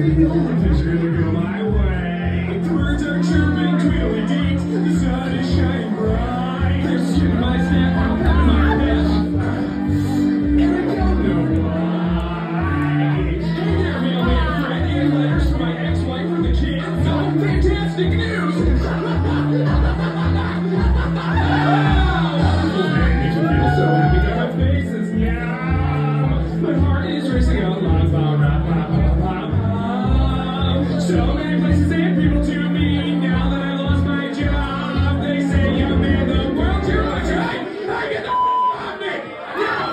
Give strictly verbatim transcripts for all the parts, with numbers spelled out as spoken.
Things are gonna go my way. The birds are chirping, tweedledee. The sun is shining bright. They're skipping my step, I'm having my best. And I don't know why. Hey there, mailman friend. You have letters from my ex-wife and the kids. Oh, fantastic news! Oh, man, makes me feel so happy that my face is now. My heart is racing out loud. So many places and people to me now that I lost my job. They say, young man, the world's your oyster. Hey, I get the f*** off me! No!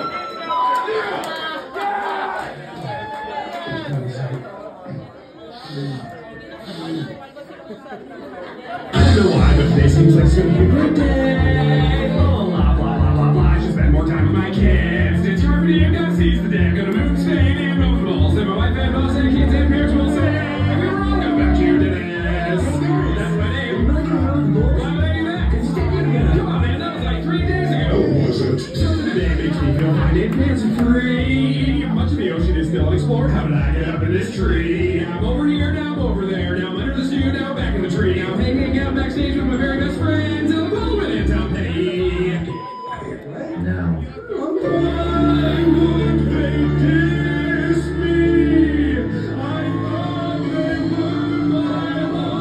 I don't know why, but today seems like such a good day. Oh, blah, blah, blah, blah, blah. I should spend more time with my kids. It's hard for the God sees the day I'm gonna move to Spain and move the balls. And my wife and boss and kids and parents will say, we were all going back to you today. That's my name. Why would I do that? Because you can't get it. Come on, man. That was like three days ago. Oh, was it? So today makes me feel fine and fancy free. Much of the ocean is still unexplored. How did I get up in this tree? I'm over here, now I'm over there. Now I'm under the studio, now back in the tree. Now I'm hanging out backstage with my very best friends, Ellen Baldwin and Tom Petty. Now. Why would they kiss me? I thought they were my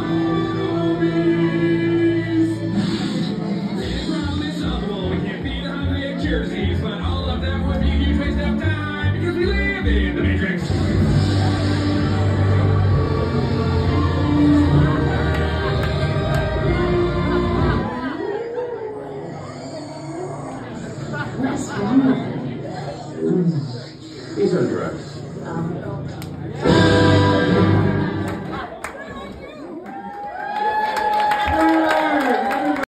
homies. They promise unstoppable. We can't beat the Hungry jerseys, but all of that would be a huge waste of time because we live in the Matrix. These are drugs. Um,